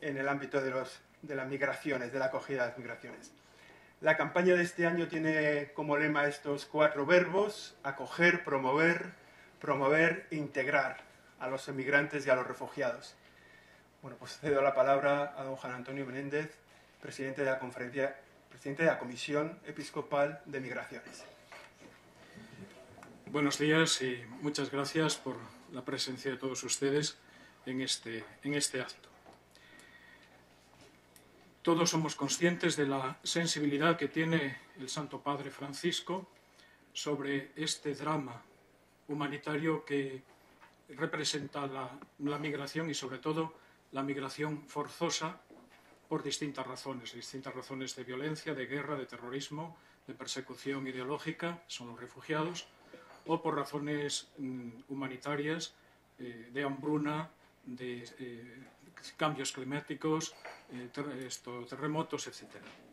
en el ámbito de las migraciones, de la acogida de las migraciones. La campaña de este año tiene como lema estos 4 verbos: acoger, promover e integrar a los emigrantes y a los refugiados. Bueno, pues cedo la palabra a don Juan Antonio Menéndez, presidente de la Comisión Episcopal de Migraciones. Buenos días y muchas gracias por la presencia de todos ustedes en este acto. Todos somos conscientes de la sensibilidad que tiene el Santo Padre Francisco sobre este drama humanitario que representa la migración y sobre todo la migración forzosa por distintas razones de violencia, de guerra, de terrorismo, de persecución ideológica, son los refugiados, o por razones humanitarias, de hambruna, de cambios climáticos, terremotos, etc.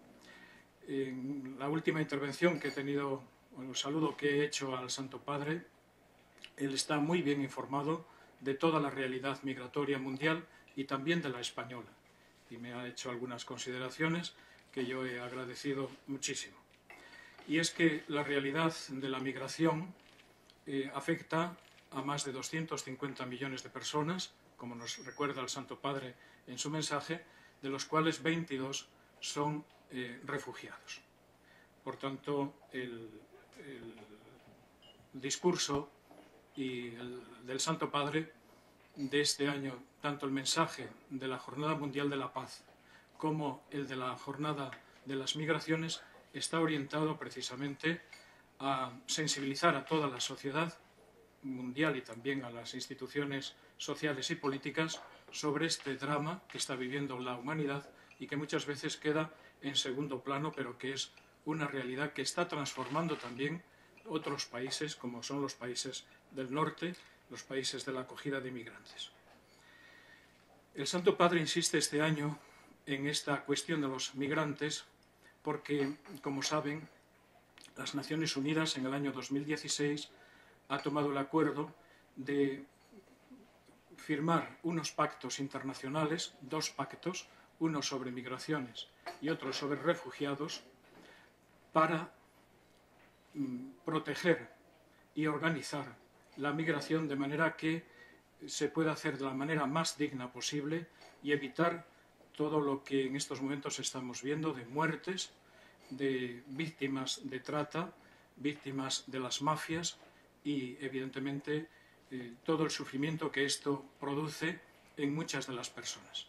En la última intervención que he tenido, el saludo que he hecho al Santo Padre, él está muy bien informado de toda la realidad migratoria mundial y también de la española, y me ha hecho algunas consideraciones que yo he agradecido muchísimo. Y es que la realidad de la migración afecta a más de 250 millones de personas, como nos recuerda el Santo Padre en su mensaje, de los cuales 22 son refugiados. Por tanto, el discurso del Santo Padre de este año, tanto el mensaje de la Jornada Mundial de la Paz como el de la Jornada de las Migraciones, está orientado precisamente a sensibilizar a toda la sociedad mundial y también a las instituciones sociales y políticas sobre este drama que está viviendo la humanidad y que muchas veces queda en segundo plano, pero que es una realidad que está transformando también otros países, como son los países del norte, los países de la acogida de inmigrantes. El Santo Padre insiste este año en esta cuestión de los migrantes porque, como saben, las Naciones Unidas en el año 2016 ha tomado el acuerdo de firmar unos pactos internacionales, 2 pactos, uno sobre migraciones y otro sobre refugiados, para proteger y organizar la migración de manera que se pueda hacer de la manera más digna posible y evitar todo lo que en estos momentos estamos viendo de muertes, de víctimas de trata, víctimas de las mafias y, evidentemente, todo el sufrimiento que esto produce en muchas de las personas.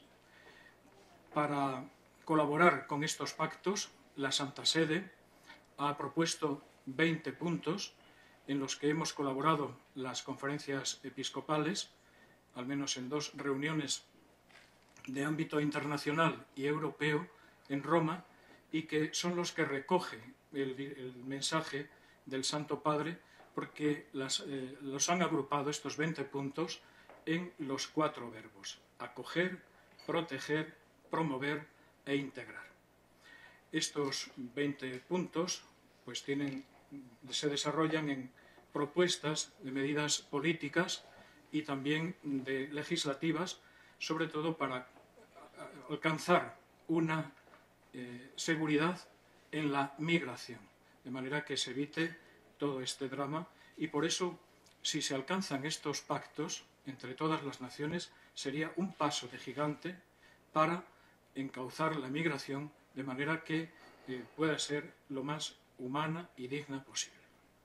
Para colaborar con estos pactos, la Santa Sede ha propuesto 20 puntos en los que hemos colaborado las conferencias episcopales, al menos en 2 reuniones de ámbito internacional y europeo en Roma, y que son los que recoge el mensaje del Santo Padre, porque los han agrupado estos 20 puntos en los 4 verbos: acoger, proteger, promover e integrar. Estos 20 puntos pues se desarrollan en propuestas de medidas políticas y también legislativas, sobre todo para alcanzar una seguridad en la migración, de manera que se evite todo este drama. Y por eso, si se alcanzan estos pactos entre todas las naciones, sería un paso de gigante para encauzar la migración de manera que pueda ser lo más humana y digna posible.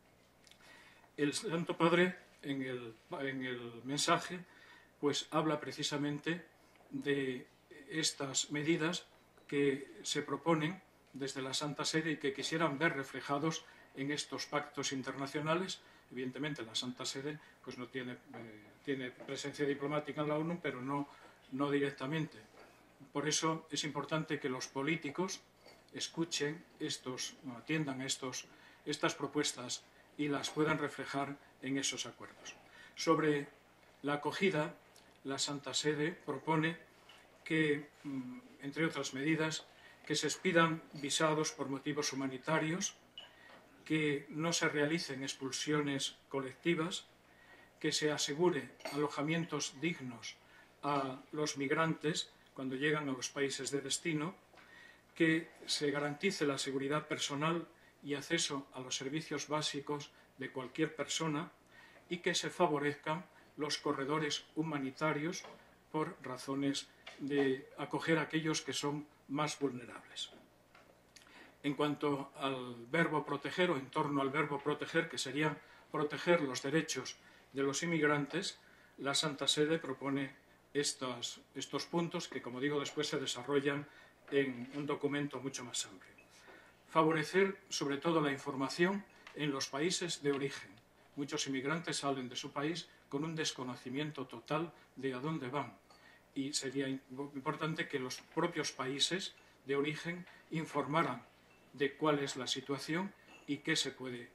El Santo Padre, en el mensaje, pues habla precisamente de estas medidas que se proponen desde la Santa Sede y que quisieran ver reflejados en estos pactos internacionales. Evidentemente, la Santa Sede pues no tiene presencia diplomática en la ONU, pero no directamente. Por eso es importante que los políticos escuchen atiendan estas propuestas y las puedan reflejar en esos acuerdos. Sobre la acogida, la Santa Sede propone que, entre otras medidas, que se expidan visados por motivos humanitarios, que no se realicen expulsiones colectivas, que se asegure alojamientos dignos a los migrantes cuando llegan a los países de destino, que se garantice la seguridad personal y acceso a los servicios básicos de cualquier persona y que se favorezcan los corredores humanitarios por razones de acoger a aquellos que son más vulnerables. En cuanto al verbo proteger, o en torno al verbo proteger, que sería proteger los derechos de los inmigrantes, la Santa Sede propone estos puntos que, como digo, después se desarrollan en un documento mucho más amplio. Favorecer, sobre todo, la información en los países de origen. Muchos inmigrantes salen de su país con un desconocimiento total de a dónde van. Y sería importante que los propios países de origen informaran de cuál es la situación y qué se puede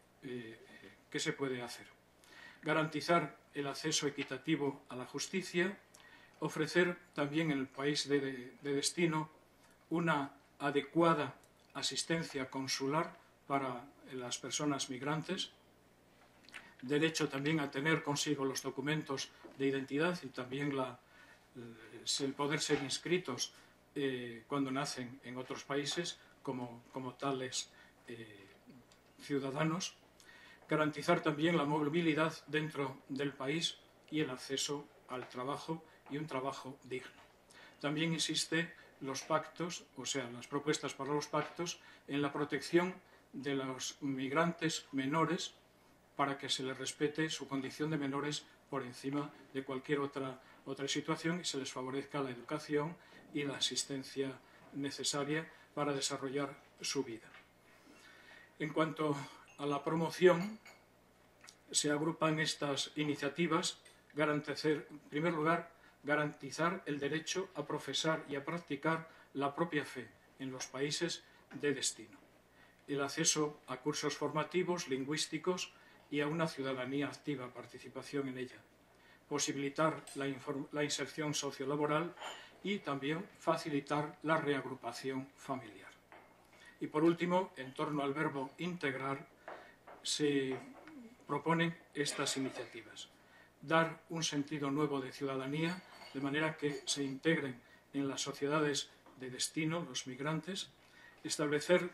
hacer. Garantizar el acceso equitativo a la justicia, ofrecer también en el país de destino una adecuada asistencia consular para las personas migrantes, derecho también a tener consigo los documentos de identidad y también el poder ser inscritos cuando nacen en otros países como tales ciudadanos, garantizar también la movilidad dentro del país y el acceso al trabajo y un trabajo digno. También existe los pactos, o sea, las propuestas para los pactos en la protección de los migrantes menores para que se les respete su condición de menores por encima de cualquier otra situación y se les favorezca la educación y la asistencia necesaria para desarrollar su vida. En cuanto a la promoción, se agrupan estas iniciativas, en primer lugar, garantizar el derecho a profesar y a practicar la propia fe en los países de destino, el acceso a cursos formativos, lingüísticos y a una ciudadanía activa, participación en ella, posibilitar la inserción sociolaboral y también facilitar la reagrupación familiar. Y por último, en torno al verbo integrar, se proponen estas iniciativas. Dar un sentido nuevo de ciudadanía, de manera que se integren en las sociedades de destino los migrantes, establecer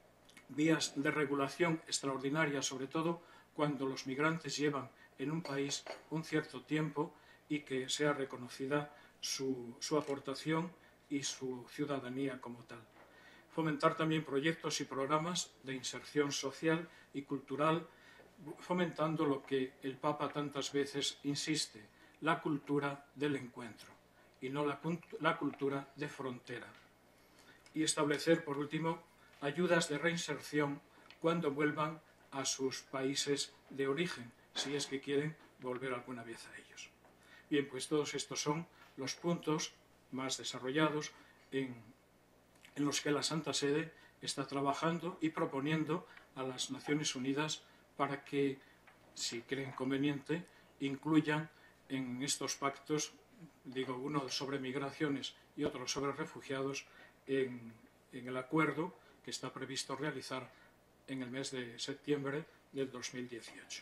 vías de regulación extraordinarias, sobre todo cuando los migrantes llevan en un país un cierto tiempo y que sea reconocida su aportación y su ciudadanía como tal. Fomentar también proyectos y programas de inserción social y cultural, fomentando lo que el Papa tantas veces insiste, la cultura del encuentro y no la cultura de frontera. Y establecer, por último, ayudas de reinserción cuando vuelvan a sus países de origen, si es que quieren volver alguna vez a ellos. Bien, pues todos estos son los puntos más desarrollados en los que la Santa Sede está trabajando y proponiendo a las Naciones Unidas para que, si creen conveniente, incluyan en estos pactos, uno sobre migraciones y otro sobre refugiados, en el acuerdo que está previsto realizar en el mes de septiembre del 2018.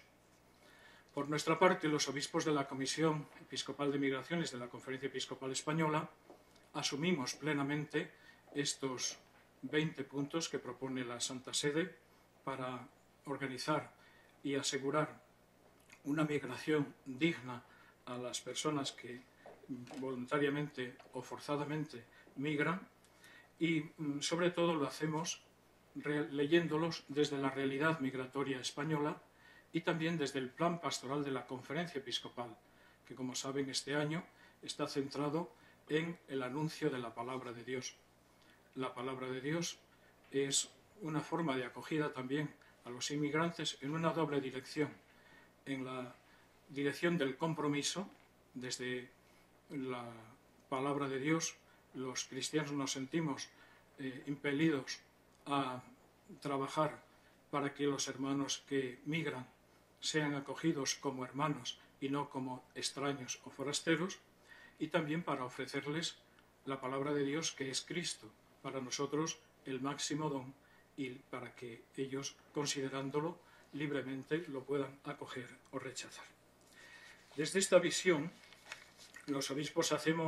Por nuestra parte, los obispos de la Comisión Episcopal de Migraciones de la Conferencia Episcopal Española asumimos plenamente estos 20 puntos que propone la Santa Sede para organizar y asegurar una migración digna a las personas que voluntariamente o forzadamente migran y, sobre todo, lo hacemos leyéndolos desde la realidad migratoria española y también desde el plan pastoral de la Conferencia Episcopal, que, como saben, este año está centrado en el anuncio de la palabra de Dios. La palabra de Dios es una forma de acogida también a los inmigrantes en una doble dirección. En la dirección del compromiso, desde la palabra de Dios, los cristianos nos sentimos impelidos a trabajar para que los hermanos que migran sean acogidos como hermanos y no como extraños o forasteros, y también para ofrecerles la palabra de Dios, que es Cristo, para nosotros el máximo don, y para que ellos, considerándolo libremente, lo puedan acoger o rechazar. Desde esta visión, los obispos hacemos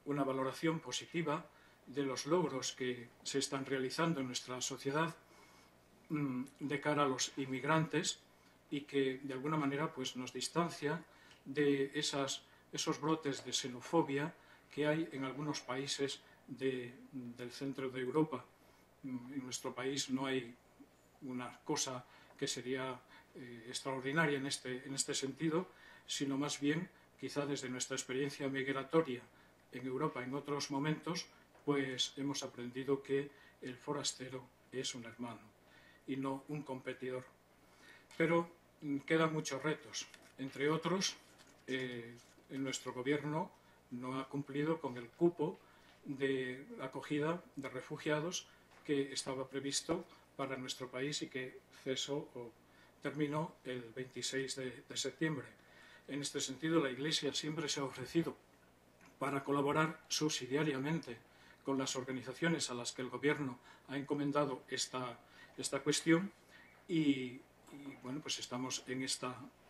una valoración positiva de los logros que se están realizando en nuestra sociedad de cara a los inmigrantes y que de alguna manera pues, nos distancia de esos brotes de xenofobia que hay en algunos países del centro de Europa. En nuestro país no hay una cosa que sería extraordinaria en este sentido, sino más bien, quizá desde nuestra experiencia migratoria en Europa en otros momentos, pues hemos aprendido que el forastero es un hermano y no un competidor. Pero quedan muchos retos. Entre otros, en nuestro gobierno no ha cumplido con el cupo de acogida de refugiados que estaba previsto para nuestro país y que cesó o terminó el 26 de septiembre. En este sentido, la Iglesia siempre se ha ofrecido para colaborar subsidiariamente con las organizaciones a las que el Gobierno ha encomendado esta cuestión y bueno, pues estamos en esta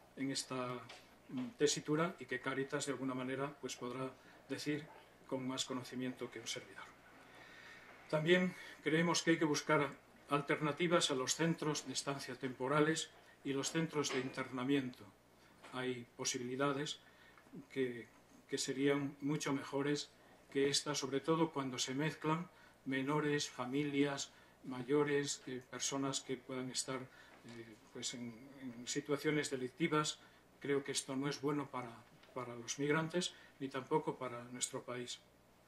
tesitura y que Cáritas de alguna manera pues podrá decir con más conocimiento que un servidor. También creemos que hay que buscar alternativas a los centros de estancia temporales y los centros de internamiento. Hay posibilidades que serían mucho mejores que estas, sobre todo cuando se mezclan menores, familias, mayores, personas que puedan estar pues en situaciones delictivas. Creo que esto no es bueno para los migrantes ni tampoco para nuestro país.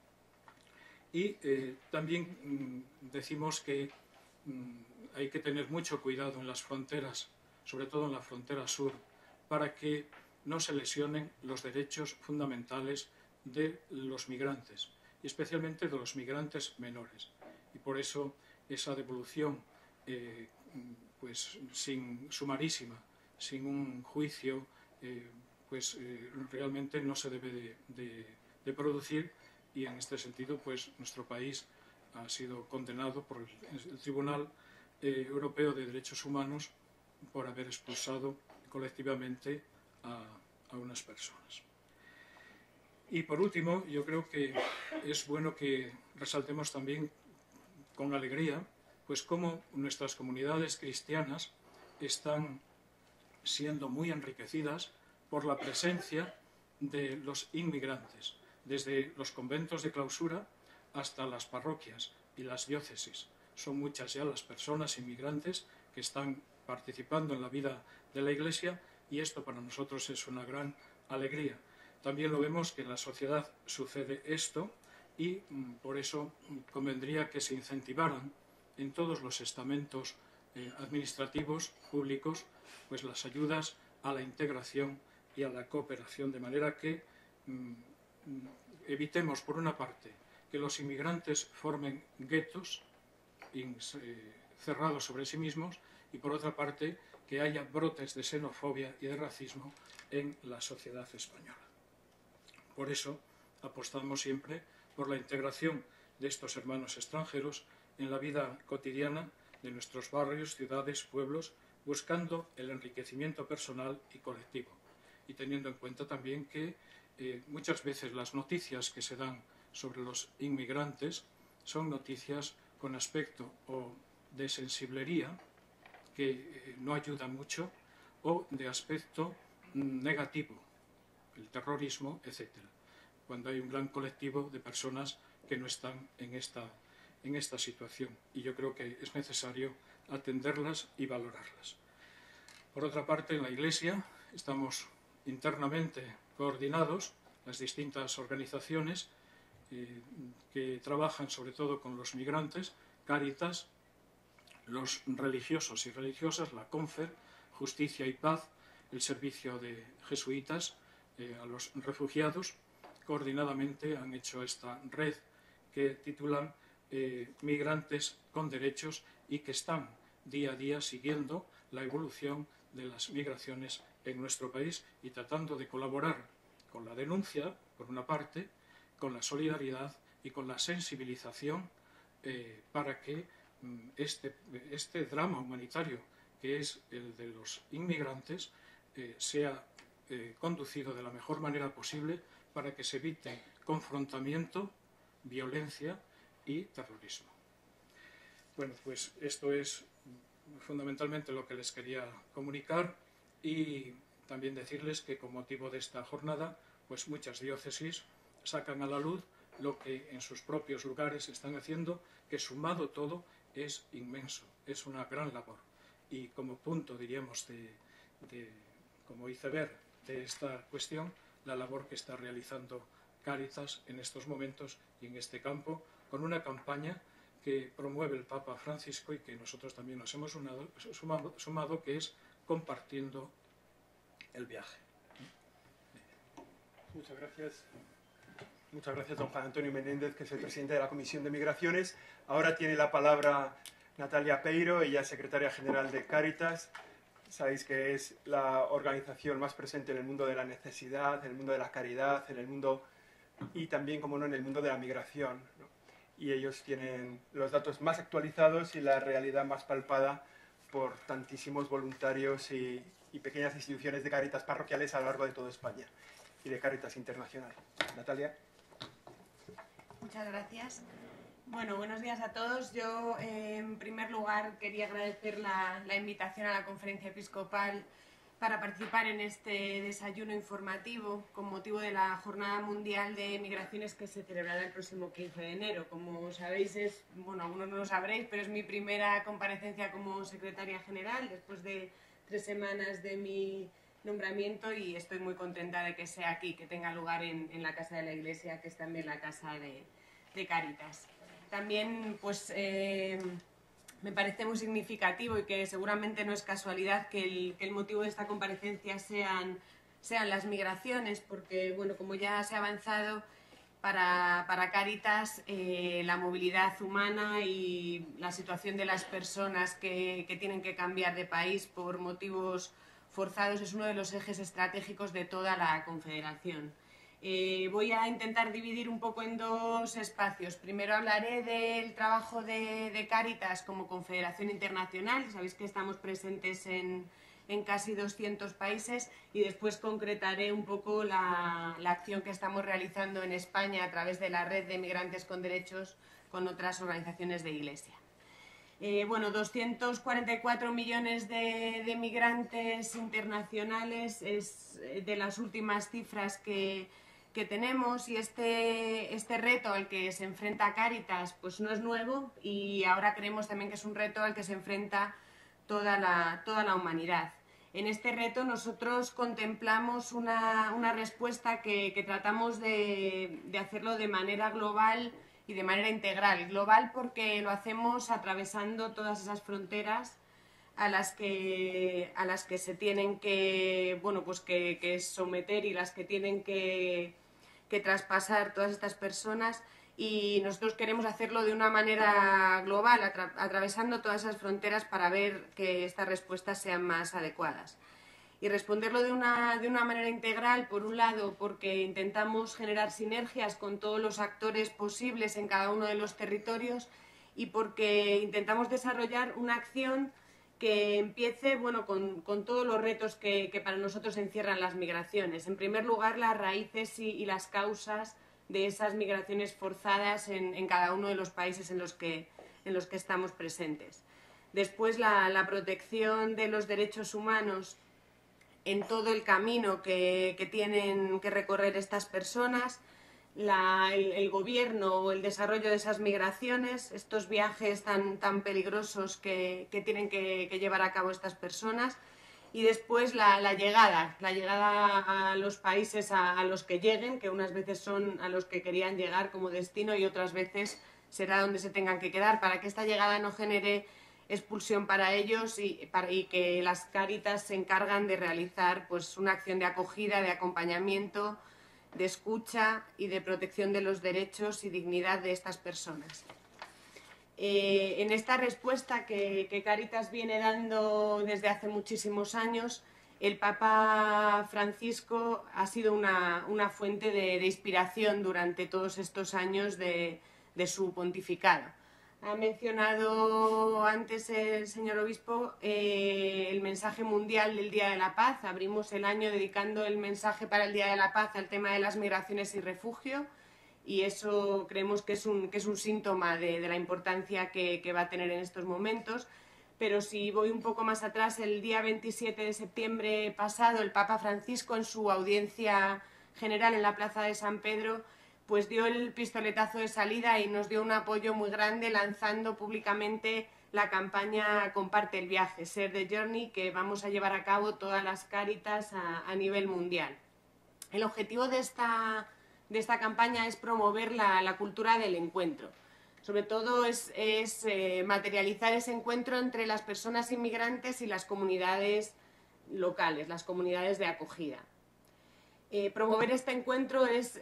Y también decimos que hay que tener mucho cuidado en las fronteras, sobre todo en la frontera sur, para que no se lesionen los derechos fundamentales de los migrantes, y especialmente de los migrantes menores. Y por eso esa devolución pues sumarísima, sin un juicio, realmente no se debe de producir, y en este sentido pues nuestro país ha sido condenado por el Tribunal Europeo de Derechos Humanos por haber expulsado colectivamente a unas personas. Y por último, yo creo que es bueno que resaltemos también con alegría pues cómo nuestras comunidades cristianas están siendo muy enriquecidas por la presencia de los inmigrantes, desde los conventos de clausura hasta las parroquias y las diócesis. Son muchas ya las personas inmigrantes que están participando en la vida de la Iglesia y esto para nosotros es una gran alegría. También lo vemos que en la sociedad sucede esto y por eso convendría que se incentivaran en todos los estamentos administrativos públicos pues las ayudas a la integración y a la cooperación, de manera que evitemos, por una parte, que los inmigrantes formen guetos cerrados sobre sí mismos y, por otra parte, que haya brotes de xenofobia y de racismo en la sociedad española. Por eso apostamos siempre por la integración de estos hermanos extranjeros en la vida cotidiana de nuestros barrios, ciudades, pueblos, buscando el enriquecimiento personal y colectivo, y teniendo en cuenta también que muchas veces las noticias que se dan sobre los inmigrantes son noticias con aspecto o de sensiblería, que no ayudan mucho, o de aspecto negativo, el terrorismo, etc., cuando hay un gran colectivo de personas que no están en esta situación. Y yo creo que es necesario atenderlas y valorarlas. Por otra parte, en la Iglesia estamos internamente coordinados, las distintas organizaciones que trabajan sobre todo con los migrantes, Cáritas, los religiosos y religiosas, la CONFER, Justicia y Paz, el servicio de jesuitas a los refugiados. Coordinadamente han hecho esta red que titulan Migrantes con Derechos y que están día a día siguiendo la evolución de las migraciones en nuestro país y tratando de colaborar con la denuncia, por una parte, con la solidaridad y con la sensibilización para que este drama humanitario que es el de los inmigrantes sea conducido de la mejor manera posible para que se evite confrontamiento, violencia y terrorismo. Bueno, pues esto es fundamentalmente lo que les quería comunicar, y también decirles que con motivo de esta jornada, pues muchas diócesis sacan a la luz lo que en sus propios lugares están haciendo, que sumado todo es inmenso, es una gran labor. Y como punto, diríamos, como iceberg de esta cuestión, la labor que está realizando Cáritas en estos momentos y en este campo, con una campaña que promueve el Papa Francisco y que nosotros también nos hemos sumado, que es compartiendo el viaje. Muchas gracias. Muchas gracias, don Juan Antonio Menéndez, que es el presidente de la Comisión de Migraciones. Ahora tiene la palabra Natalia Peiro, ella es secretaria general de Cáritas. Sabéis que es la organización más presente en el mundo de la necesidad, en el mundo de la caridad, en el mundo, y también, como no, en el mundo de la migración, ¿no? Y ellos tienen los datos más actualizados y la realidad más palpada por tantísimos voluntarios y pequeñas instituciones de Cáritas parroquiales a lo largo de toda España y de Cáritas Internacional. Natalia. Muchas gracias. Bueno, buenos días a todos. Yo, en primer lugar, quería agradecer la invitación a la Conferencia Episcopal para participar en este desayuno informativo con motivo de la Jornada Mundial de Migraciones que se celebrará el próximo 15 de enero. Como sabéis, algunos no lo sabréis, pero es mi primera comparecencia como secretaria general después de 3 semanas de mi nombramiento, y estoy muy contenta de que sea aquí, que tenga lugar en la Casa de la Iglesia, que es también la casa de Cáritas. También, pues, me parece muy significativo, y que seguramente no es casualidad, que el motivo de esta comparecencia sean las migraciones, porque, bueno, como ya se ha avanzado, para Cáritas la movilidad humana y la situación de las personas que tienen que cambiar de país por motivos forzados es uno de los ejes estratégicos de toda la Confederación. Voy a intentar dividir un poco en 2 espacios. Primero hablaré del trabajo de Cáritas como Confederación Internacional. Sabéis que estamos presentes en casi 200 países, y después concretaré un poco la acción que estamos realizando en España a través de la Red de Migrantes con Derechos con otras organizaciones de Iglesia. Bueno, 244 millones de migrantes internacionales es de las últimas cifras que tenemos, y este reto al que se enfrenta Cáritas pues no es nuevo, y ahora creemos también que es un reto al que se enfrenta toda la humanidad. En este reto nosotros contemplamos una respuesta que tratamos de hacerlo de manera global y de manera integral. Global porque lo hacemos atravesando todas esas fronteras a las que se tienen que, bueno, pues que someter, y las que tienen que traspasar todas estas personas, y nosotros queremos hacerlo de una manera global, atravesando todas esas fronteras para ver que estas respuestas sean más adecuadas. Y responderlo de una manera integral, por un lado, porque intentamos generar sinergias con todos los actores posibles en cada uno de los territorios, y porque intentamos desarrollar una acción que empiece, bueno, con todos los retos que para nosotros encierran las migraciones. En primer lugar, las raíces y las causas de esas migraciones forzadas en cada uno de los países en los que estamos presentes. Después, la protección de los derechos humanos en todo el camino que tienen que recorrer estas personas, el gobierno o el desarrollo de esas migraciones, estos viajes tan peligrosos que tienen que llevar a cabo estas personas, y después la llegada a los países a los que lleguen, que unas veces son a los que querían llegar como destino y otras veces será donde se tengan que quedar, para que esta llegada no genere expulsión para ellos, y que las Cáritas se encargan de realizar pues una acción de acogida, de acompañamiento, de escucha y de protección de los derechos y dignidad de estas personas. En esta respuesta que Cáritas viene dando desde hace muchísimos años, el Papa Francisco ha sido una fuente de inspiración durante todos estos años de su pontificado. Ha mencionado antes el señor obispo el mensaje mundial del Día de la Paz. Abrimos el año dedicando el mensaje para el Día de la Paz al tema de las migraciones y refugio, y eso creemos que es un síntoma de la importancia que va a tener en estos momentos. Pero si voy un poco más atrás, el día 27 de septiembre pasado, el Papa Francisco, en su audiencia general en la Plaza de San Pedro, pues dio el pistoletazo de salida y nos dio un apoyo muy grande, lanzando públicamente la campaña Comparte el viaje, Share the Journey, que vamos a llevar a cabo todas las Cáritas a nivel mundial. El objetivo de esta campaña es promover la cultura del encuentro. Sobre todo es materializar ese encuentro entre las personas inmigrantes y las comunidades locales, las comunidades de acogida. Promover este encuentro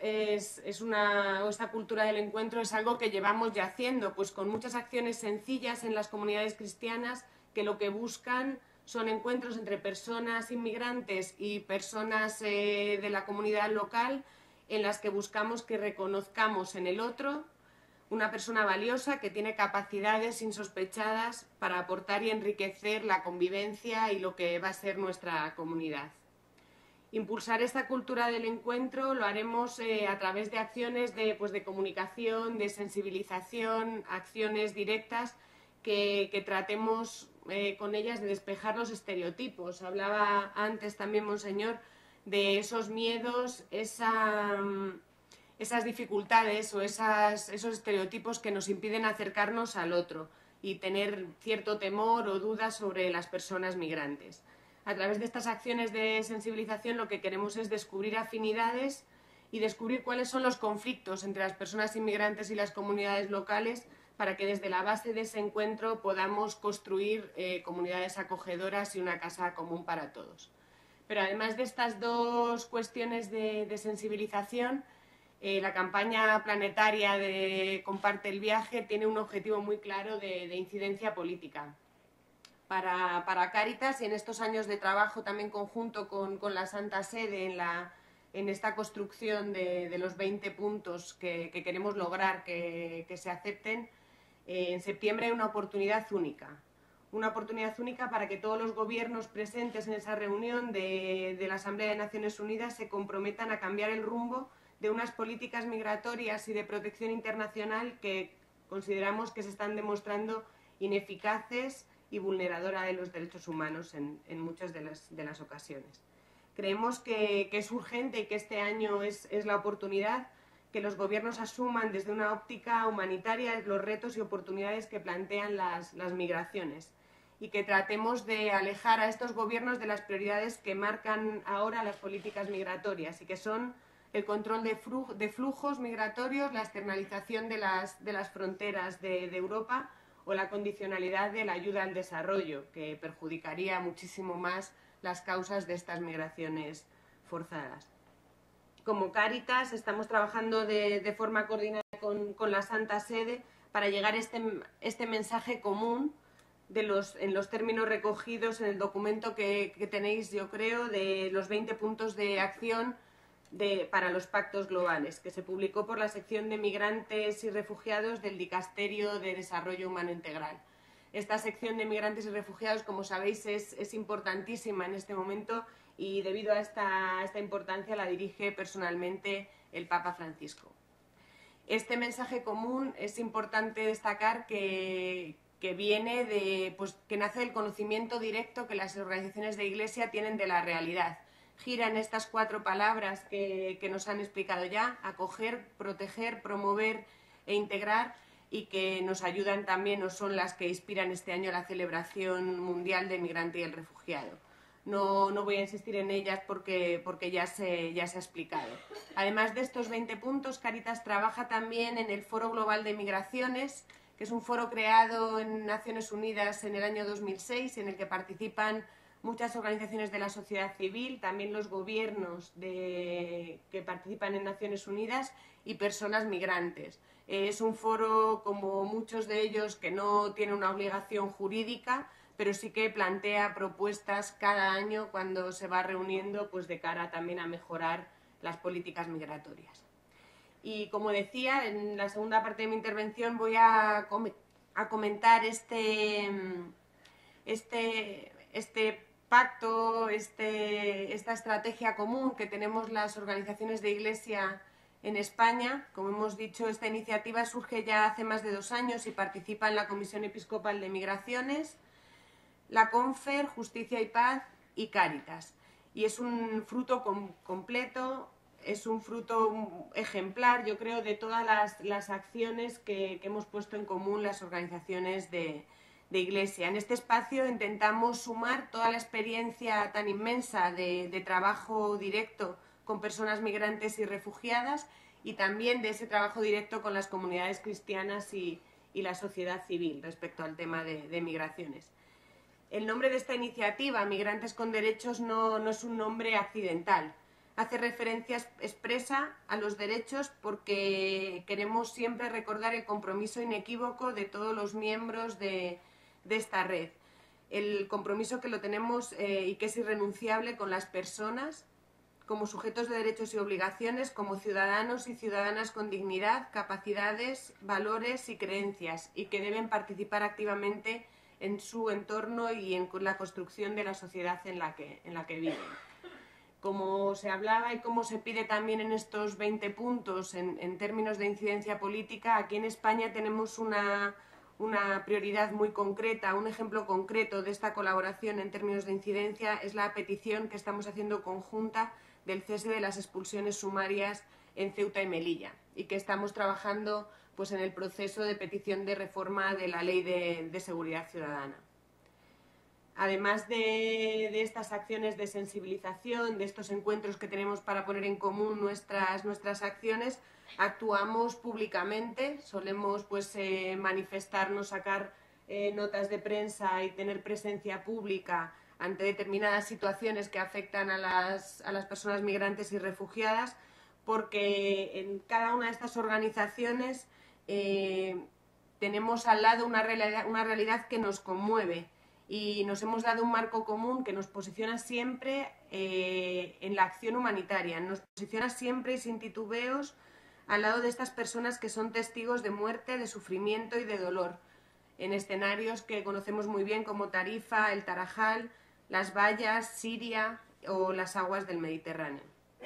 esta cultura del encuentro es algo que llevamos ya haciendo, pues con muchas acciones sencillas en las comunidades cristianas que lo que buscan son encuentros entre personas inmigrantes y personas de la comunidad local, en las que buscamos que reconozcamos en el otro una persona valiosa que tiene capacidades insospechadas para aportar y enriquecer la convivencia y lo que va a ser nuestra comunidad. Impulsar esta cultura del encuentro lo haremos a través de acciones de comunicación, de sensibilización, acciones directas que tratemos con ellas de despejar los estereotipos. Hablaba antes también, Monseñor, de esos miedos, esas dificultades o esos estereotipos que nos impiden acercarnos al otro y tener cierto temor o dudas sobre las personas migrantes. A través de estas acciones de sensibilización lo que queremos es descubrir afinidades y descubrir cuáles son los conflictos entre las personas inmigrantes y las comunidades locales, para que desde la base de ese encuentro podamos construir comunidades acogedoras y una casa común para todos. Pero además de estas dos cuestiones de sensibilización, la campaña planetaria de Comparte el viaje tiene un objetivo muy claro de incidencia política. Para Cáritas, y en estos años de trabajo también conjunto con la Santa Sede en esta construcción de los 20 puntos que queremos lograr que se acepten, en septiembre hay una oportunidad única para que todos los gobiernos presentes en esa reunión de la Asamblea de Naciones Unidas se comprometan a cambiar el rumbo de unas políticas migratorias y de protección internacional que consideramos que se están demostrando ineficaces y vulneradora de los derechos humanos en muchas de las ocasiones. Creemos que es urgente y que este año es la oportunidad que los gobiernos asuman desde una óptica humanitaria los retos y oportunidades que plantean las migraciones, y que tratemos de alejar a estos gobiernos de las prioridades que marcan ahora las políticas migratorias, y que son el control de flujos migratorios, la externalización de las fronteras de Europa, o la condicionalidad de la ayuda al desarrollo, que perjudicaría muchísimo más las causas de estas migraciones forzadas. Como Cáritas estamos trabajando de forma coordinada con la Santa Sede para llegar a este mensaje común en los términos recogidos en el documento que tenéis, yo creo, de los 20 puntos de acción para los pactos globales, que se publicó por la sección de Migrantes y Refugiados del Dicasterio de Desarrollo Humano Integral. Esta sección de Migrantes y Refugiados, como sabéis, es importantísima en este momento, y debido a esta importancia la dirige personalmente el Papa Francisco. Este mensaje común es importante destacar que viene que nace del conocimiento directo que las organizaciones de Iglesia tienen de la realidad. Gira en estas 4 palabras que nos han explicado ya: acoger, proteger, promover e integrar, y que nos ayudan también, o son las que inspiran este año la celebración mundial del migrante y el refugiado. No voy a insistir en ellas porque ya se ha explicado. Además de estos 20 puntos, Cáritas trabaja también en el Foro Global de Migraciones, que es un foro creado en Naciones Unidas en el año 2006, en el que participan muchas organizaciones de la sociedad civil, también los gobiernos que participan en Naciones Unidas, y personas migrantes. Es un foro, como muchos de ellos, que no tiene una obligación jurídica, pero sí que plantea propuestas cada año cuando se va reuniendo, pues de cara también a mejorar las políticas migratorias. Y como decía, en la segunda parte de mi intervención voy a a comentar este pacto, esta estrategia común que tenemos las organizaciones de Iglesia en España. Como hemos dicho, esta iniciativa surge ya hace más de 2 años y participa en la Comisión Episcopal de Migraciones, la Confer, Justicia y Paz y Cáritas. Y es un fruto completo, es un fruto ejemplar, yo creo, de todas las acciones que hemos puesto en común las organizaciones de Iglesia. En este espacio intentamos sumar toda la experiencia tan inmensa de trabajo directo con personas migrantes y refugiadas, y también de ese trabajo directo con las comunidades cristianas y la sociedad civil respecto al tema de migraciones. El nombre de esta iniciativa, Migrantes con Derechos, no es un nombre accidental. Hace referencia expresa a los derechos porque queremos siempre recordar el compromiso inequívoco de todos los miembros de esta red. El compromiso que lo tenemos y que es irrenunciable con las personas como sujetos de derechos y obligaciones, como ciudadanos y ciudadanas con dignidad, capacidades, valores y creencias, y que deben participar activamente en su entorno y en la construcción de la sociedad en la que viven. Como se hablaba y como se pide también en estos 20 puntos en términos de incidencia política, aquí en España tenemos una prioridad muy concreta, un ejemplo concreto de esta colaboración en términos de incidencia es la petición que estamos haciendo conjunta del cese de las expulsiones sumarias en Ceuta y Melilla, y que estamos trabajando pues en el proceso de petición de reforma de la Ley de Seguridad Ciudadana. Además de estas acciones de sensibilización, de estos encuentros que tenemos para poner en común nuestras acciones, actuamos públicamente, solemos pues manifestarnos, sacar notas de prensa y tener presencia pública ante determinadas situaciones que afectan a las personas migrantes y refugiadas, porque en cada una de estas organizaciones tenemos al lado una realidad que nos conmueve, y nos hemos dado un marco común que nos posiciona siempre en la acción humanitaria, nos posiciona siempre y sin titubeos al lado de estas personas que son testigos de muerte, de sufrimiento y de dolor, en escenarios que conocemos muy bien como Tarifa, el Tarajal, las Bayas, Siria o las aguas del Mediterráneo.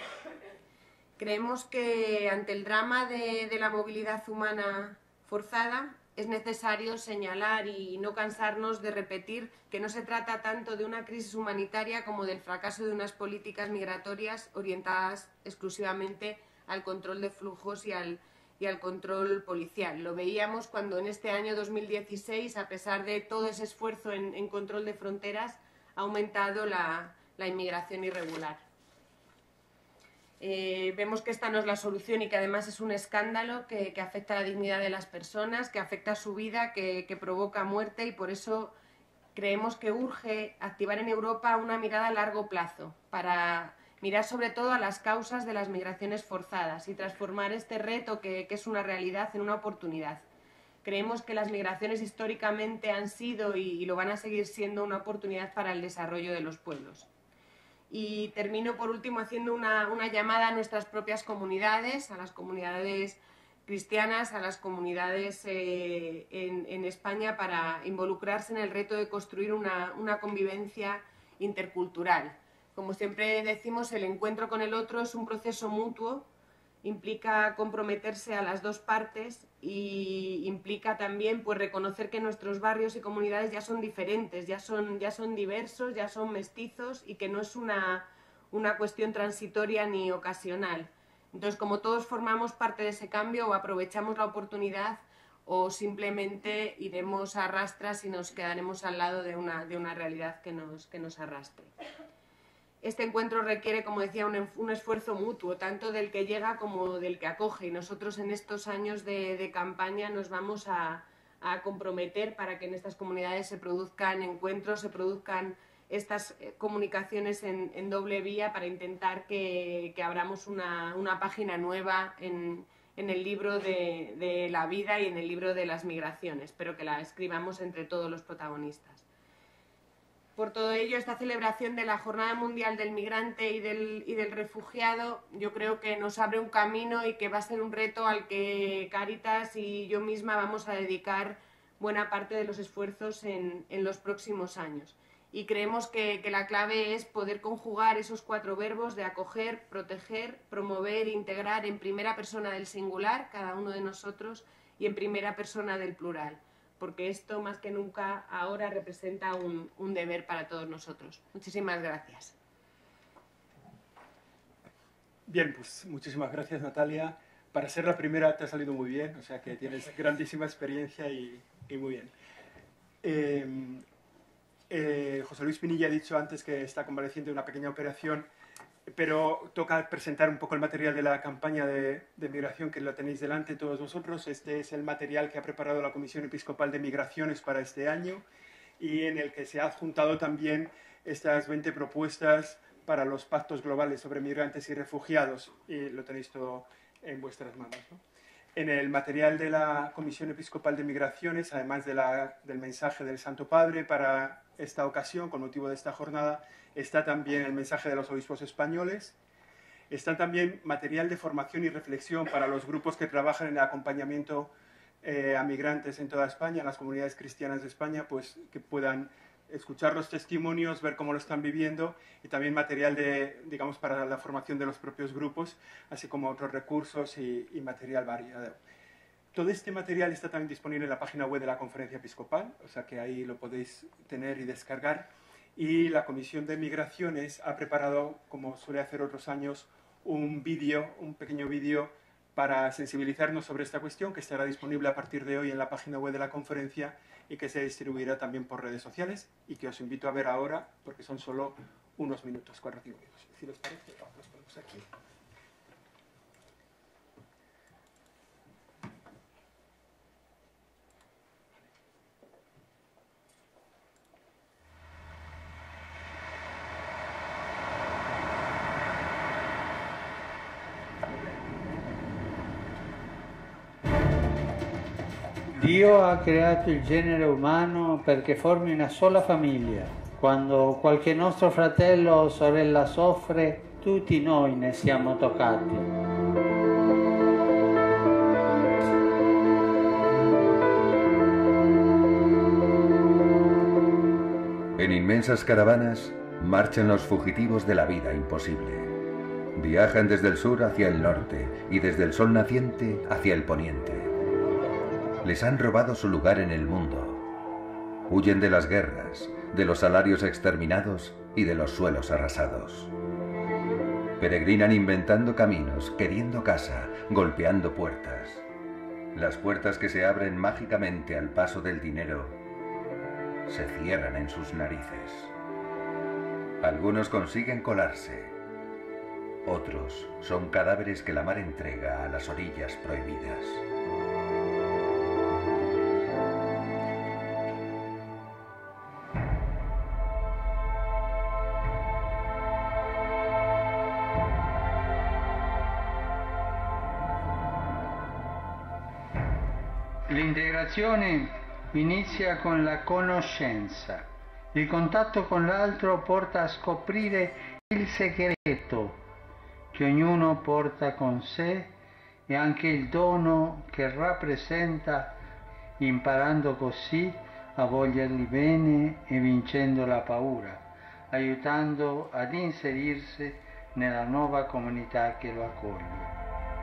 Creemos que ante el drama de la movilidad humana forzada es necesario señalar y no cansarnos de repetir que no se trata tanto de una crisis humanitaria como del fracaso de unas políticas migratorias orientadas exclusivamente al control de flujos y al control policial. Lo veíamos cuando en este año 2016, a pesar de todo ese esfuerzo en control de fronteras, ha aumentado la inmigración irregular. Vemos que esta no es la solución y que además es un escándalo que afecta a la dignidad de las personas, que afecta a su vida, que provoca muerte, y por eso creemos que urge activar en Europa una mirada a largo plazo para mirar sobre todo a las causas de las migraciones forzadas y transformar este reto que es una realidad en una oportunidad. Creemos que las migraciones históricamente han sido y lo van a seguir siendo una oportunidad para el desarrollo de los pueblos. Y termino por último haciendo una llamada a nuestras propias comunidades, a las comunidades cristianas, a las comunidades en España, para involucrarse en el reto de construir una convivencia intercultural. Como siempre decimos, el encuentro con el otro es un proceso mutuo, implica comprometerse a las dos partes y implica también pues reconocer que nuestros barrios y comunidades ya son diferentes, ya son diversos, ya son mestizos, y que no es una cuestión transitoria ni ocasional. Entonces, como todos formamos parte de ese cambio, o aprovechamos la oportunidad o simplemente iremos a rastras y nos quedaremos al lado de una realidad que nos arrastre. Este encuentro requiere, como decía, un esfuerzo mutuo, tanto del que llega como del que acoge, y nosotros en estos años de campaña nos vamos a comprometer para que en estas comunidades se produzcan encuentros, se produzcan estas comunicaciones en doble vía, para intentar que abramos una página nueva en el libro de la vida y en el libro de las migraciones, pero que la escribamos entre todos los protagonistas. Por todo ello, esta celebración de la Jornada Mundial del Migrante y del Refugiado, yo creo que nos abre un camino y que va a ser un reto al que Cáritas y yo misma vamos a dedicar buena parte de los esfuerzos en los próximos años. Y creemos que la clave es poder conjugar esos 4 verbos de acoger, proteger, promover e integrar en primera persona del singular, cada uno de nosotros, y en primera persona del plural, porque esto más que nunca ahora representa un deber para todos nosotros. Muchísimas gracias. Bien, pues muchísimas gracias, Natalia. Para ser la primera te ha salido muy bien, o sea que tienes grandísima experiencia y muy bien. José Luis Pinilla ha dicho antes que está convaleciente de una pequeña operación, pero toca presentar un poco el material de la campaña de migración, que lo tenéis delante todos vosotros. Este es el material que ha preparado la Comisión Episcopal de Migraciones para este año y en el que se ha adjuntado también estas 20 propuestas para los pactos globales sobre migrantes y refugiados, y lo tenéis todo en vuestras manos, ¿no? En el material de la Comisión Episcopal de Migraciones, además del mensaje del Santo Padre para esta ocasión, con motivo de esta jornada, está también el mensaje de los obispos españoles. Está también material de formación y reflexión para los grupos que trabajan en el acompañamiento a migrantes en toda España, en las comunidades cristianas de España, pues que puedan escuchar los testimonios, ver cómo lo están viviendo, y también material digamos, para la formación de los propios grupos, así como otros recursos y material variado. Todo este material está también disponible en la página web de la Conferencia Episcopal, o sea que ahí lo podéis tener y descargar. Y la Comisión de Migraciones ha preparado, como suele hacer otros años, un pequeño vídeo para sensibilizarnos sobre esta cuestión, que estará disponible a partir de hoy en la página web de la conferencia y que se distribuirá también por redes sociales, y que os invito a ver ahora, porque son solo unos minutos, 4 o 5 minutos. Si les parece, los ponemos aquí. Dio ha creato il genere umano perché formi una sola famiglia. Quando qualche nostro fratello o sorella soffre, tutti noi ne siamo toccati. En inmensas caravanas marchan los fugitivos de la vida imposible. Viajan desde el sur hacia el norte y desde el sol naciente hacia el poniente. Les han robado su lugar en el mundo. Huyen de las guerras, de los salarios exterminados y de los suelos arrasados. Peregrinan inventando caminos, queriendo casa, golpeando puertas. Las puertas que se abren mágicamente al paso del dinero se cierran en sus narices. Algunos consiguen colarse. Otros son cadáveres que la mar entrega a las orillas prohibidas. L'integrazione inizia con la conoscenza. Il contatto con l'altro porta a scoprire il segreto che ognuno porta con sé e anche il dono che rappresenta, imparando così a volerli bene e vincendo la paura, aiutando ad inserirsi nella nuova comunità che lo accoglie.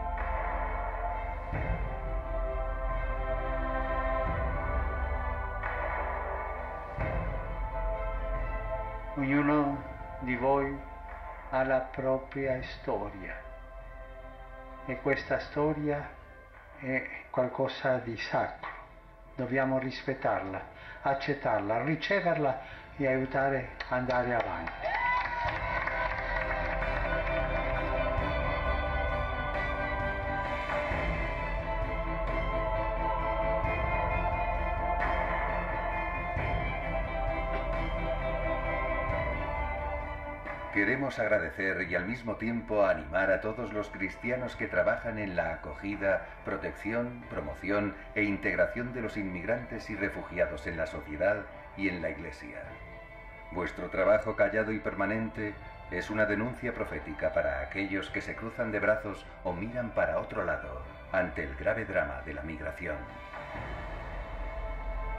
Ognuno di voi ha la propria storia e questa storia è qualcosa di sacro. Dobbiamo rispettarla, accettarla, riceverla e aiutare ad andare avanti. Queremos agradecer y al mismo tiempo animar a todos los cristianos que trabajan en la acogida, protección, promoción e integración de los inmigrantes y refugiados en la sociedad y en la Iglesia. Vuestro trabajo callado y permanente es una denuncia profética para aquellos que se cruzan de brazos o miran para otro lado ante el grave drama de la migración.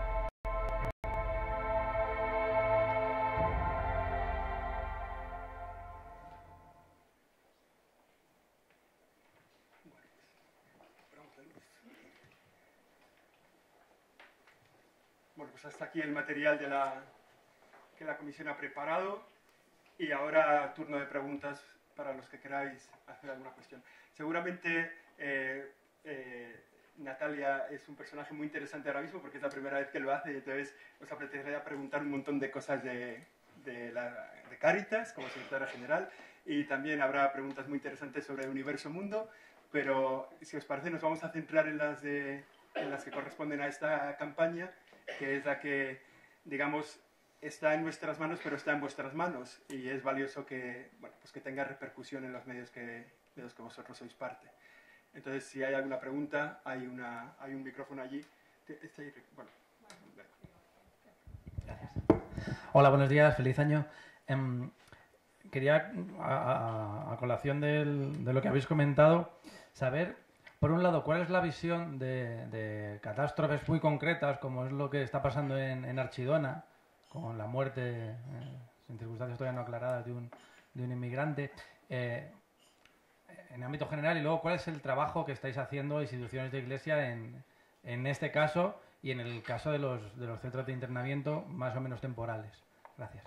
Bueno, pues hasta aquí el material que la comisión ha preparado y ahora turno de preguntas para los que queráis hacer alguna cuestión. Seguramente Natalia es un personaje muy interesante ahora mismo porque es la primera vez que lo hace y entonces os apetecería preguntar un montón de cosas de Cáritas como secretaria general y también habrá preguntas muy interesantes sobre el universo mundo, pero si os parece nos vamos a centrar en las que corresponden a esta campaña, que es la que, digamos, está en nuestras manos, pero está en vuestras manos y es valioso que, bueno, pues que tenga repercusión en los medios de los que vosotros sois parte. Entonces, si hay alguna pregunta, hay un micrófono allí. Bueno. Gracias. Hola, buenos días, feliz año. Quería, a colación de lo que habéis comentado, saber, por un lado, cuál es la visión de catástrofes muy concretas, como es lo que está pasando en Archidona, con la muerte, en circunstancias todavía no aclaradas, de un inmigrante, en ámbito general, y luego cuál es el trabajo que estáis haciendo instituciones de Iglesia en este caso y en el caso de los centros de internamiento más o menos temporales. Gracias.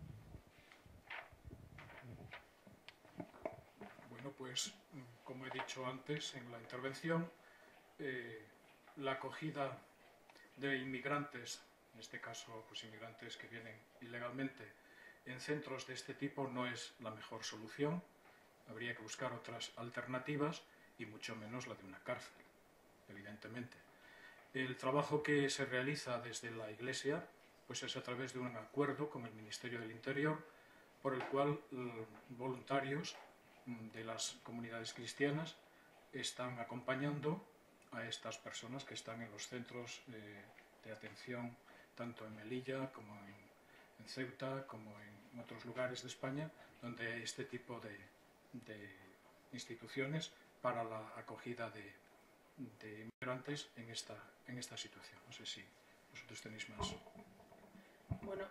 Bueno, pues, como he dicho antes en la intervención, la acogida de inmigrantes, en este caso, pues inmigrantes que vienen ilegalmente en centros de este tipo, no es la mejor solución. Habría que buscar otras alternativas y mucho menos la de una cárcel, evidentemente. El trabajo que se realiza desde la Iglesia pues es a través de un acuerdo con el Ministerio del Interior por el cual voluntarios de las comunidades cristianas están acompañando a estas personas que están en los centros de atención tanto en Melilla como en Ceuta como en otros lugares de España donde hay este tipo de instituciones para la acogida de inmigrantes en esta situación. No sé si vosotros tenéis más. Bueno,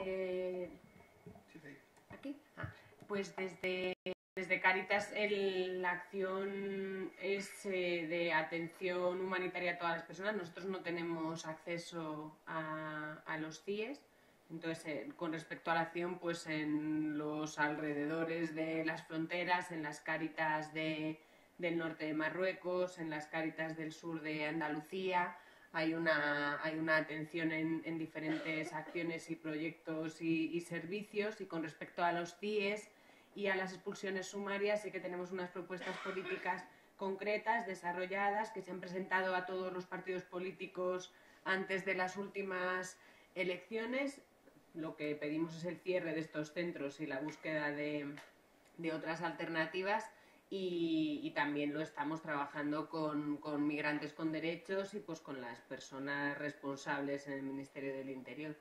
¿aquí? Pues desde Cáritas la acción es de atención humanitaria a todas las personas. Nosotros no tenemos acceso a los CIES. Entonces, con respecto a la acción, pues en los alrededores de las fronteras, en las Cáritas del norte de Marruecos, en las Cáritas del sur de Andalucía, hay una atención en diferentes acciones y proyectos y servicios. Y con respecto a los CIES y a las expulsiones sumarias, sí que tenemos unas propuestas políticas concretas, desarrolladas, que se han presentado a todos los partidos políticos antes de las últimas elecciones. Lo que pedimos es el cierre de estos centros y la búsqueda de otras alternativas y también lo estamos trabajando con migrantes con derechos y pues con las personas responsables en el Ministerio del Interior.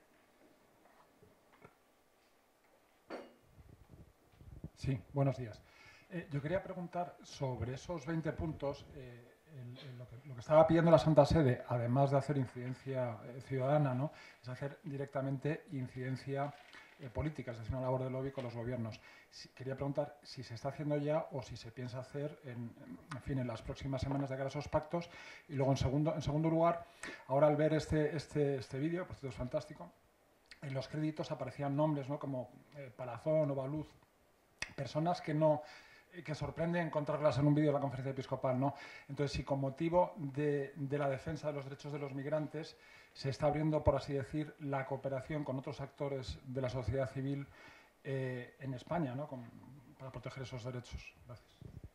Sí, buenos días. Yo quería preguntar sobre esos 20 puntos, lo que estaba pidiendo la Santa Sede, además de hacer incidencia ciudadana, ¿no?, es hacer directamente incidencia política, es decir, una labor de lobby con los gobiernos. Quería preguntar si se está haciendo ya o si se piensa hacer en las próximas semanas de cara a esos pactos. Y luego, en segundo lugar, ahora al ver este vídeo, por cierto es fantástico, en los créditos aparecían nombres, ¿no?, como Palazón o Baluz, personas que sorprende encontrarlas en un vídeo de la Conferencia Episcopal, ¿no? Entonces, si con motivo de la defensa de los derechos de los migrantes se está abriendo, por así decir, la cooperación con otros actores de la sociedad civil en España, ¿no?, para proteger esos derechos. Gracias.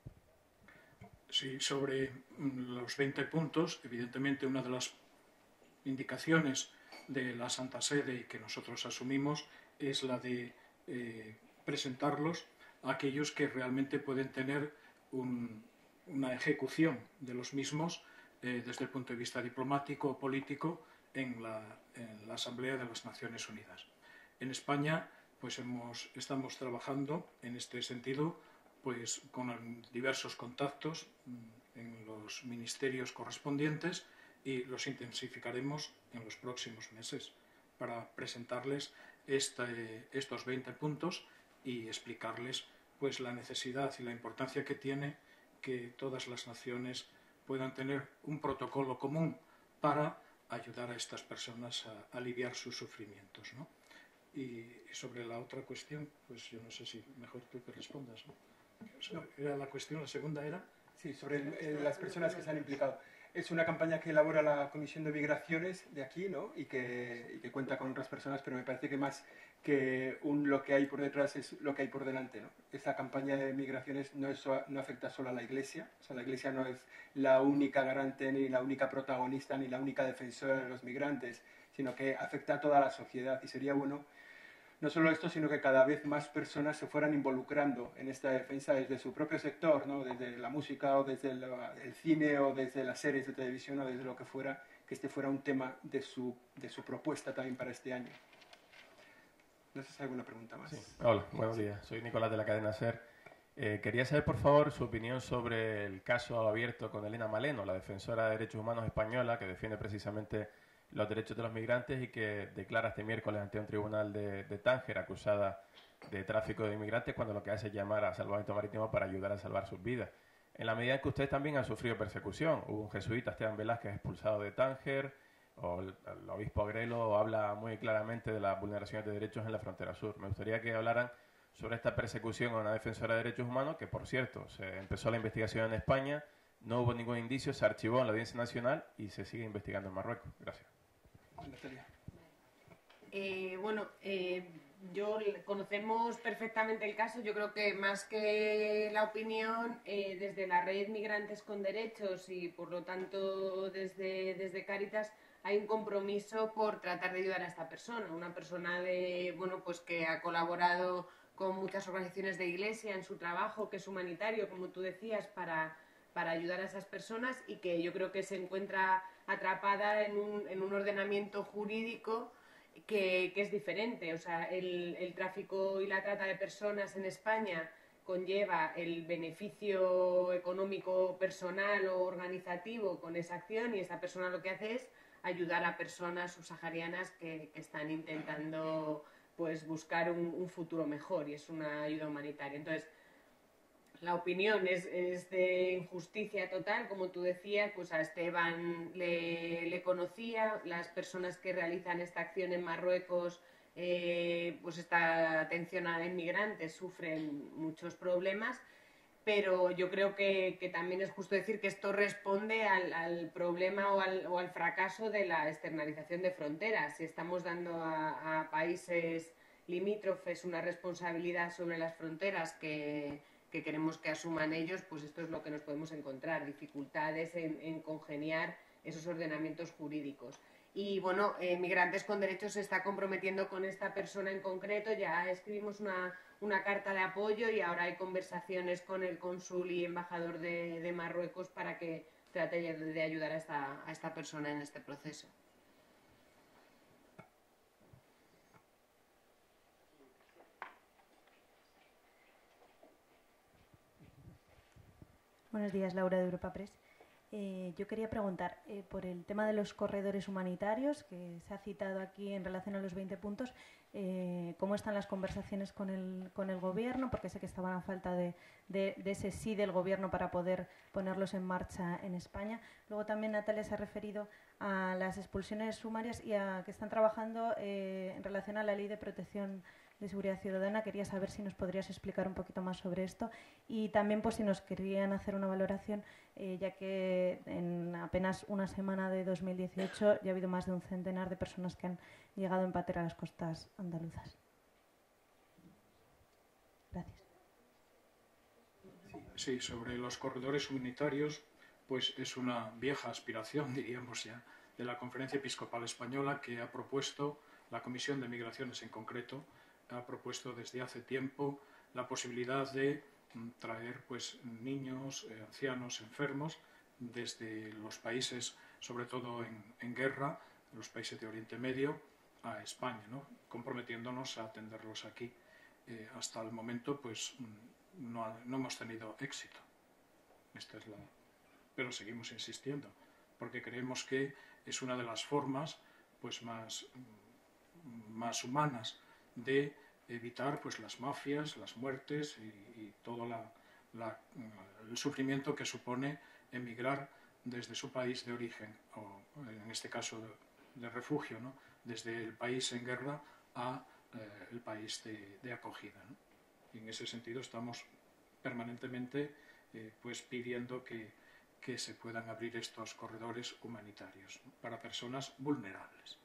Sí, sobre los 20 puntos, evidentemente una de las indicaciones de la Santa Sede y que nosotros asumimos es la de presentarlos a aquellos que realmente pueden tener una ejecución de los mismos desde el punto de vista diplomático o político en la Asamblea de las Naciones Unidas. En España pues estamos trabajando en este sentido pues con diversos contactos en los ministerios correspondientes y los intensificaremos en los próximos meses para presentarles estos 20 puntos y explicarles pues la necesidad y la importancia que tiene que todas las naciones puedan tener un protocolo común para ayudar a estas personas a aliviar sus sufrimientos, ¿no? Y sobre la otra cuestión, pues yo no sé si mejor tú que respondas, ¿no? O sea, era la cuestión, la segunda era... Sí, sobre las personas que se han implicado. Es una campaña que elabora la Comisión de Migraciones de aquí, ¿no? Y que cuenta con otras personas, pero me parece que más que lo que hay por detrás es lo que hay por delante, ¿no? Esta campaña de migraciones no afecta solo a la Iglesia, o sea, la Iglesia no es la única garante, ni la única protagonista, ni la única defensora de los migrantes, sino que afecta a toda la sociedad, y sería bueno no solo esto, sino que cada vez más personas se fueran involucrando en esta defensa desde su propio sector, ¿no? Desde la música o desde el cine o desde las series de televisión o desde lo que fuera, que este fuera un tema de su propuesta también para este año. No sé si hay alguna pregunta más. Sí. Hola, buenos días. Soy Nicolás de la cadena SER. Quería saber, por favor, su opinión sobre el caso abierto con Elena Maleno, la defensora de derechos humanos española, que defiende precisamente los derechos de los migrantes y que declara este miércoles ante un tribunal de Tánger acusada de tráfico de inmigrantes cuando lo que hace es llamar a salvamento marítimo para ayudar a salvar sus vidas. En la medida en que ustedes también han sufrido persecución, hubo un jesuita, Esteban Velázquez, expulsado de Tánger, o el obispo Agrelo habla muy claramente de las vulneraciones de derechos en la frontera sur. Me gustaría que hablaran sobre esta persecución a una defensora de derechos humanos, que por cierto, se empezó la investigación en España, no hubo ningún indicio, se archivó en la Audiencia Nacional y se sigue investigando en Marruecos. Gracias. Conocemos perfectamente el caso. Yo creo que más que la opinión, desde la red Migrantes con Derechos y por lo tanto desde Cáritas hay un compromiso por tratar de ayudar a esta persona, una persona que ha colaborado con muchas organizaciones de iglesia en su trabajo, que es humanitario, como tú decías, para ayudar a esas personas, y que yo creo que se encuentra atrapada en un ordenamiento jurídico que es diferente. O sea, el tráfico y la trata de personas en España conlleva el beneficio económico personal o organizativo con esa acción, y esa persona lo que hace es ayudar a personas subsaharianas que están intentando pues buscar un futuro mejor, y es una ayuda humanitaria. Entonces, la opinión es de injusticia total, como tú decías. Pues a Esteban le conocía, las personas que realizan esta acción en Marruecos, pues esta atención a inmigrantes, sufren muchos problemas, pero yo creo que también es justo decir que esto responde al problema o al fracaso de la externalización de fronteras. Si estamos dando a países limítrofes una responsabilidad sobre las fronteras que queremos que asuman ellos, pues esto es lo que nos podemos encontrar, dificultades en congeniar esos ordenamientos jurídicos. Y bueno, Migrantes con Derechos se está comprometiendo con esta persona en concreto. Ya escribimos una carta de apoyo y ahora hay conversaciones con el cónsul y embajador de Marruecos para que trate de ayudar a esta persona en este proceso. Buenos días, Laura de Europa Press. Yo quería preguntar por el tema de los corredores humanitarios que se ha citado aquí en relación a los 20 puntos. ¿Cómo están las conversaciones con el Gobierno? Porque sé que estaban a falta de ese sí del Gobierno para poder ponerlos en marcha en España. Luego también Natalia se ha referido a las expulsiones sumarias y a que están trabajando en relación a la Ley de Protección de Seguridad Ciudadana. Quería saber si nos podrías explicar un poquito más sobre esto, y también pues si nos querían hacer una valoración, ya que en apenas una semana de 2018 ya ha habido más de un centenar de personas que han llegado en patera a las costas andaluzas. Gracias. Sí, sobre los corredores humanitarios, pues es una vieja aspiración, diríamos ya, de la Conferencia Episcopal Española, que ha propuesto, la Comisión de Migraciones en concreto, ha propuesto desde hace tiempo la posibilidad de traer pues niños, ancianos, enfermos desde los países, sobre todo en guerra, los países de Oriente Medio, a España, ¿no? Comprometiéndonos a atenderlos aquí. Hasta el momento pues no hemos tenido éxito. Pero seguimos insistiendo, porque creemos que es una de las formas pues más humanas de evitar pues las mafias, las muertes y todo el sufrimiento que supone emigrar desde su país de origen, o en este caso de refugio, ¿no? Desde el país en guerra a el país de acogida, ¿no? Y en ese sentido estamos permanentemente pues pidiendo que se puedan abrir estos corredores humanitarios, ¿no? Para personas vulnerables.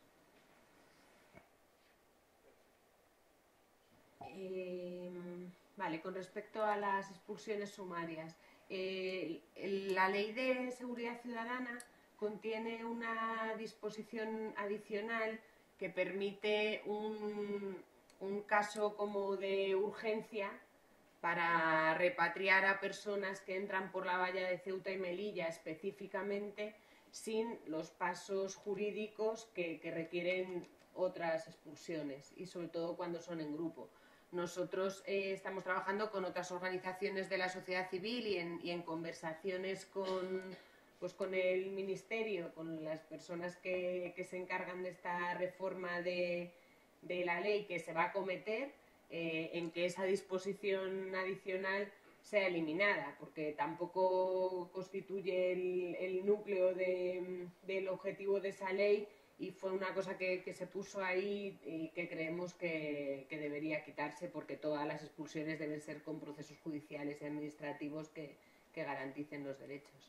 Vale, con respecto a las expulsiones sumarias, la Ley de Seguridad Ciudadana contiene una disposición adicional que permite un caso como de urgencia para repatriar a personas que entran por la valla de Ceuta y Melilla específicamente, sin los pasos jurídicos que requieren otras expulsiones, y sobre todo cuando son en grupo. Nosotros estamos trabajando con otras organizaciones de la sociedad civil y en conversaciones con el Ministerio, con las personas que se encargan de esta reforma de la ley que se va a acometer, en que esa disposición adicional sea eliminada, porque tampoco constituye el núcleo del objetivo de esa ley, y fue una cosa que se puso ahí y que creemos que debería quitarse, porque todas las expulsiones deben ser con procesos judiciales y administrativos que garanticen los derechos.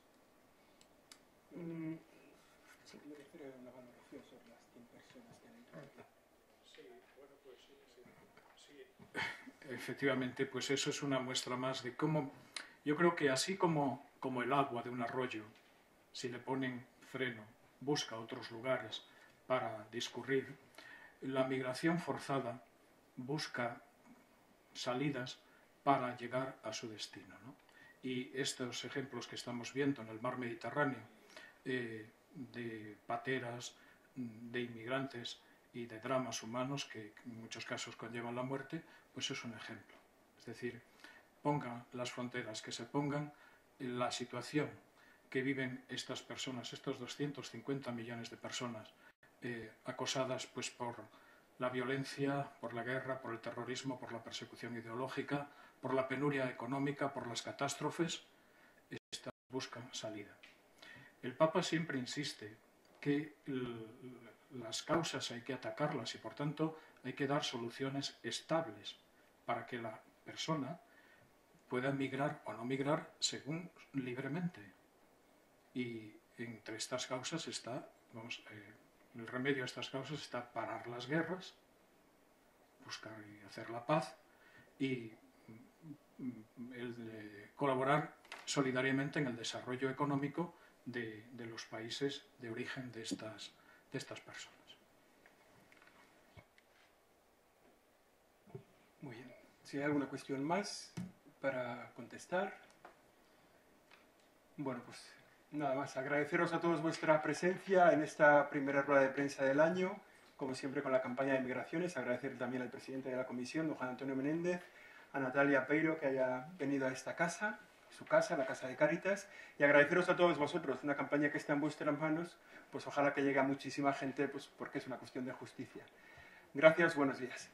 Sí. Una valoración sobre las 100 personas que han entrado. Sí, bueno, pues sí. Efectivamente, pues eso es una muestra más de cómo, yo creo que así como el agua de un arroyo, si le ponen freno, busca otros lugares para discurrir, la migración forzada busca salidas para llegar a su destino, ¿no? Y estos ejemplos que estamos viendo en el mar Mediterráneo, de pateras, de inmigrantes y de dramas humanos que en muchos casos conllevan la muerte, pues es un ejemplo. Es decir, pongan las fronteras que se pongan, en la situación que viven estas personas, estos 250 millones de personas acosadas pues por la violencia, por la guerra, por el terrorismo, por la persecución ideológica, por la penuria económica, por las catástrofes, estas buscan salida. El Papa siempre insiste que las causas hay que atacarlas y, por tanto, hay que dar soluciones estables para que la persona pueda migrar o no migrar según libremente. Y entre estas causas está, el remedio a estas causas está parar las guerras, buscar y hacer la paz y colaborar solidariamente en el desarrollo económico de los países de origen de estas personas. Muy bien. Si hay alguna cuestión más para contestar. Bueno, pues nada más. Agradeceros a todos vuestra presencia en esta primera rueda de prensa del año, como siempre con la campaña de migraciones. Agradecer también al presidente de la comisión, don Juan Antonio Menéndez, a Natalia Peiro, que haya venido a esta casa, su casa, la Casa de Cáritas, y agradeceros a todos vosotros. Una campaña que está en vuestras manos, pues ojalá que llegue a muchísima gente, pues porque es una cuestión de justicia. Gracias, buenos días.